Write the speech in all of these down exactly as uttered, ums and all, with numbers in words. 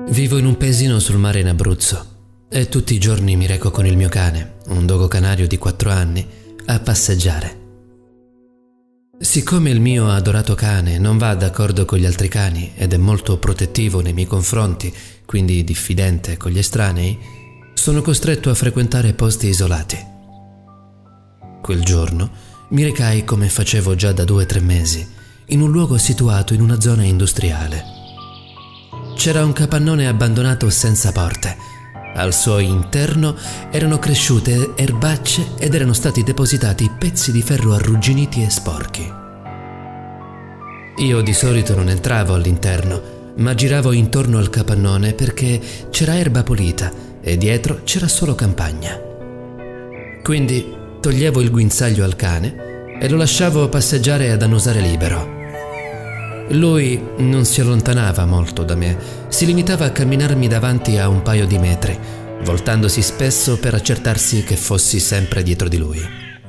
Vivo in un paesino sul mare in Abruzzo e tutti i giorni mi reco con il mio cane, un dogo canario di quattro anni, a passeggiare. Siccome il mio adorato cane non va d'accordo con gli altri cani ed è molto protettivo nei miei confronti, quindi diffidente con gli estranei, sono costretto a frequentare posti isolati. Quel giorno mi recai, come facevo già da due o tre mesi, in un luogo situato in una zona industriale. C'era un capannone abbandonato senza porte. Al suo interno erano cresciute erbacce ed erano stati depositati pezzi di ferro arrugginiti e sporchi. Io di solito non entravo all'interno, ma giravo intorno al capannone perché c'era erba pulita e dietro c'era solo campagna. Quindi toglievo il guinzaglio al cane e lo lasciavo passeggiare ad annusare libero. Lui non si allontanava molto da me, si limitava a camminarmi davanti a un paio di metri, voltandosi spesso per accertarsi che fossi sempre dietro di lui.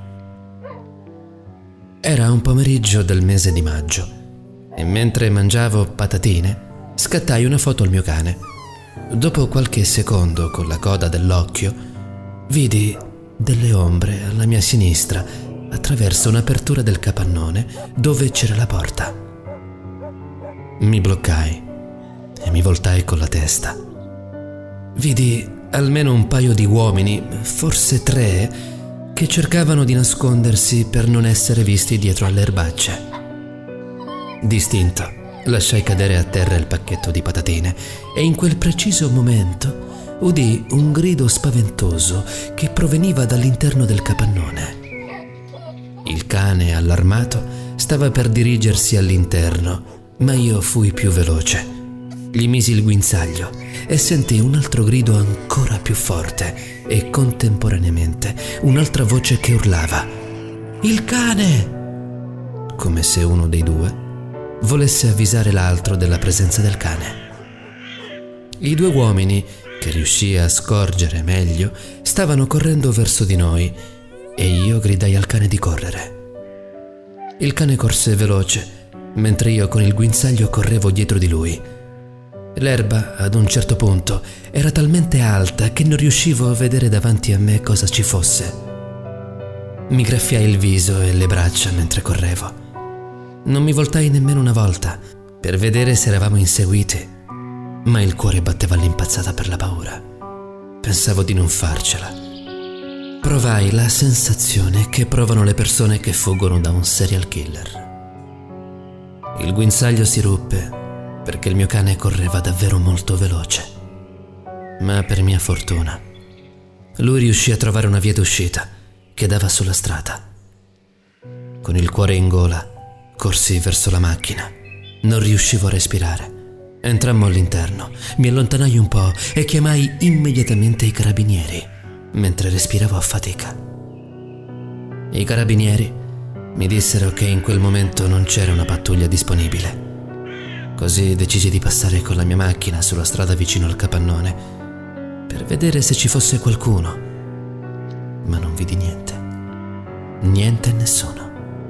Era un pomeriggio del mese di maggio e mentre mangiavo patatine scattai una foto al mio cane. Dopo qualche secondo, con la coda dell'occhio, vidi delle ombre alla mia sinistra attraverso un'apertura del capannone dove c'era la porta. Mi bloccai e mi voltai con la testa. Vidi almeno un paio di uomini, forse tre, che cercavano di nascondersi per non essere visti dietro alle erbacce. Distinto, lasciai cadere a terra il pacchetto di patatine e in quel preciso momento udì un grido spaventoso che proveniva dall'interno del capannone. Il cane, allarmato, stava per dirigersi all'interno, ma io fui più veloce. Gli misi il guinzaglio e sentii un altro grido ancora più forte e contemporaneamente un'altra voce che urlava: «Il cane!» Come se uno dei due volesse avvisare l'altro della presenza del cane. I due uomini, che riuscii a scorgere meglio, stavano correndo verso di noi e io gridai al cane di correre. Il cane corse veloce, mentre io con il guinzaglio correvo dietro di lui. L'erba, ad un certo punto, era talmente alta che non riuscivo a vedere davanti a me cosa ci fosse. Mi graffiai il viso e le braccia mentre correvo. Non mi voltai nemmeno una volta per vedere se eravamo inseguiti, ma il cuore batteva all'impazzata per la paura. Pensavo di non farcela. Provai la sensazione che provano le persone che fuggono da un serial killer. Il guinzaglio si ruppe perché il mio cane correva davvero molto veloce. Ma per mia fortuna, lui riuscì a trovare una via d'uscita che dava sulla strada. Con il cuore in gola, corsi verso la macchina. Non riuscivo a respirare. Entrammo all'interno, mi allontanai un po' e chiamai immediatamente i carabinieri, mentre respiravo a fatica. I carabinieri mi dissero che in quel momento non c'era una pattuglia disponibile. Così decisi di passare con la mia macchina sulla strada vicino al capannone per vedere se ci fosse qualcuno, ma non vidi niente. Niente e nessuno.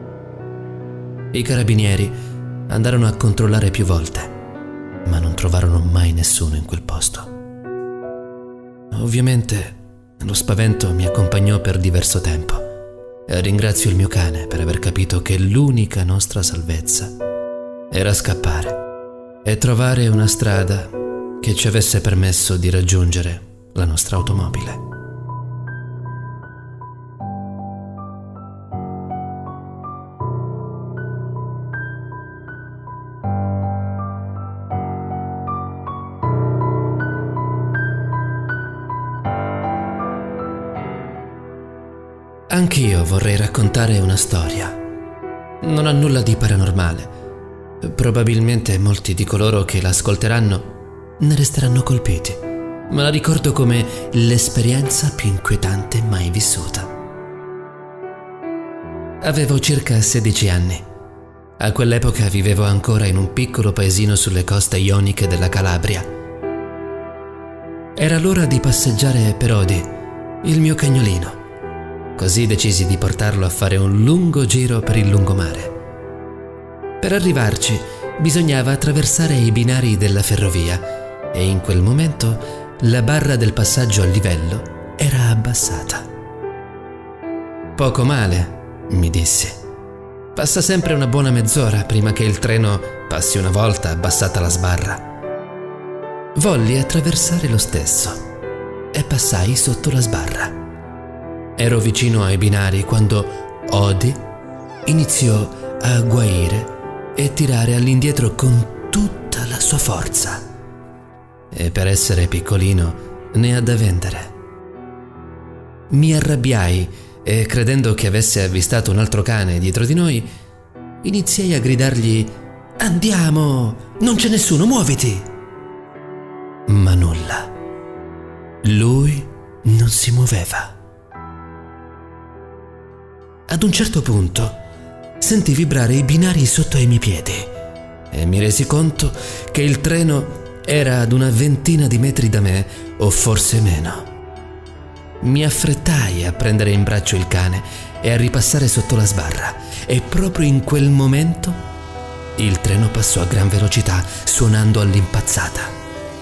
I carabinieri andarono a controllare più volte, ma non trovarono mai nessuno in quel posto. Ovviamente lo spavento mi accompagnò per diverso tempo. E ringrazio il mio cane per aver capito che l'unica nostra salvezza era scappare e trovare una strada che ci avesse permesso di raggiungere la nostra automobile. Anch'io vorrei raccontare una storia. Non ha nulla di paranormale. Probabilmente molti di coloro che l'ascolteranno ne resteranno colpiti, ma la ricordo come l'esperienza più inquietante mai vissuta. Avevo circa sedici anni. A quell'epoca vivevo ancora in un piccolo paesino sulle coste ioniche della Calabria. Era l'ora di passeggiare per Odi, il mio cagnolino. Così decisi di portarlo a fare un lungo giro per il lungomare. Per arrivarci bisognava attraversare i binari della ferrovia e in quel momento la barra del passaggio a livello era abbassata. «Poco male», mi dissi. «Passa sempre una buona mezz'ora prima che il treno passi una volta abbassata la sbarra». Volli attraversare lo stesso e passai sotto la sbarra. Ero vicino ai binari quando Odi iniziò a guaire e tirare all'indietro con tutta la sua forza. E per essere piccolino ne ha da vendere. Mi arrabbiai e, credendo che avesse avvistato un altro cane dietro di noi, iniziai a gridargli: «Andiamo! Non c'è nessuno, muoviti!» Ma nulla. Lui non si muoveva. Ad un certo punto sentii vibrare i binari sotto ai miei piedi e mi resi conto che il treno era ad una ventina di metri da me, o forse meno. Mi affrettai a prendere in braccio il cane e a ripassare sotto la sbarra, e proprio in quel momento il treno passò a gran velocità, suonando all'impazzata.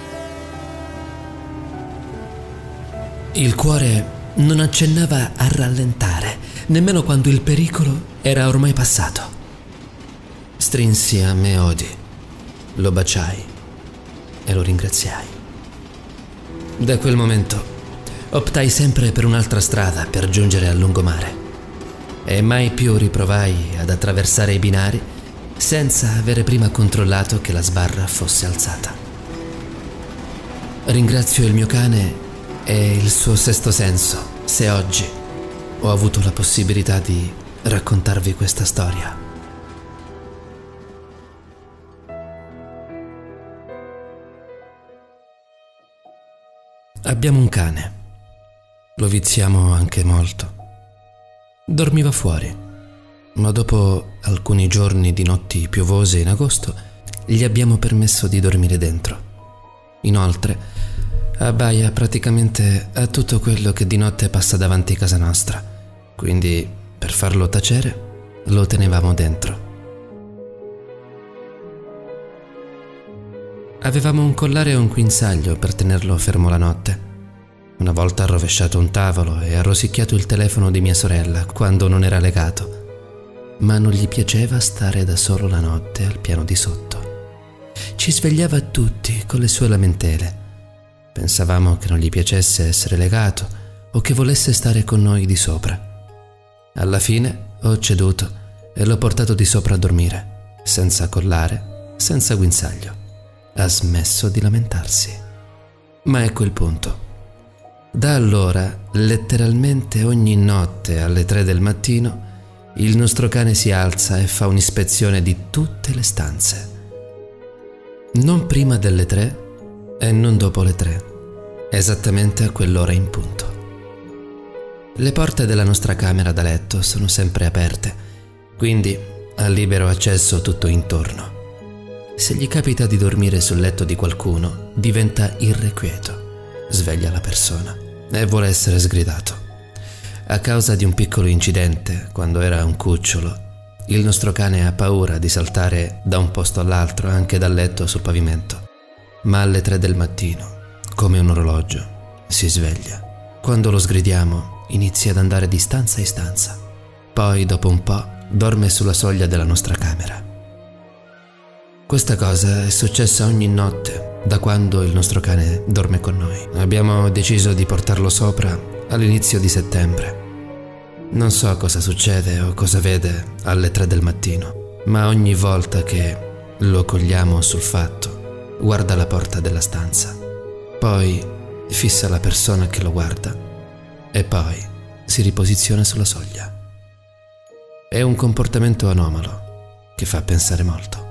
Il cuore non accennava a rallentare, nemmeno quando il pericolo era ormai passato. Strinsi a me Odi, lo baciai e lo ringraziai. Da quel momento optai sempre per un'altra strada per giungere al lungomare, e mai più riprovai ad attraversare i binari senza avere prima controllato che la sbarra fosse alzata. Ringrazio il mio cane e il suo sesto senso se oggi ho avuto la possibilità di raccontarvi questa storia. Abbiamo un cane. Lo viziamo anche molto. Dormiva fuori, ma dopo alcuni giorni di notti piovose in agosto gli abbiamo permesso di dormire dentro. Inoltre abbaia praticamente a tutto quello che di notte passa davanti a casa nostra, quindi per farlo tacere lo tenevamo dentro. Avevamo un collare e un guinzaglio per tenerlo fermo la notte. Una volta ha rovesciato un tavolo e ha rosicchiato il telefono di mia sorella quando non era legato, ma non gli piaceva stare da solo la notte al piano di sotto. Ci svegliava tutti con le sue lamentele. Pensavamo che non gli piacesse essere legato o che volesse stare con noi di sopra. Alla fine ho ceduto e l'ho portato di sopra a dormire, senza collare, senza guinzaglio. Ha smesso di lamentarsi. Ma ecco il punto. Da allora, letteralmente ogni notte alle tre del mattino, il nostro cane si alza e fa un'ispezione di tutte le stanze. Non prima delle tre e non dopo le tre, esattamente a quell'ora in punto. Le porte della nostra camera da letto sono sempre aperte, quindi ha libero accesso tutto intorno. Se gli capita di dormire sul letto di qualcuno, diventa irrequieto, sveglia la persona e vuole essere sgridato. A causa di un piccolo incidente, quando era un cucciolo, il nostro cane ha paura di saltare da un posto all'altro, anche dal letto sul pavimento. Ma alle tre del mattino, come un orologio, si sveglia. Quando lo sgridiamo, inizia ad andare di stanza in stanza. Poi, dopo un po', dorme sulla soglia della nostra camera. Questa cosa è successa ogni notte da quando il nostro cane dorme con noi. Abbiamo deciso di portarlo sopra all'inizio di settembre. Non so cosa succede o cosa vede alle tre del mattino, ma ogni volta che lo cogliamo sul fatto, guarda la porta della stanza, poi fissa la persona che lo guarda e poi si riposiziona sulla soglia. È un comportamento anomalo che fa pensare molto.